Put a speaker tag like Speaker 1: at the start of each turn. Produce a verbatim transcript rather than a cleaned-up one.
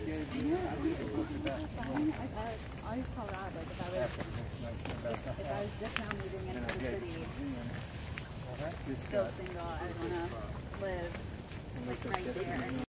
Speaker 1: I always tell Rob, like, if I was, if, if I was just now moving into the city, still single, I would want to live like right there.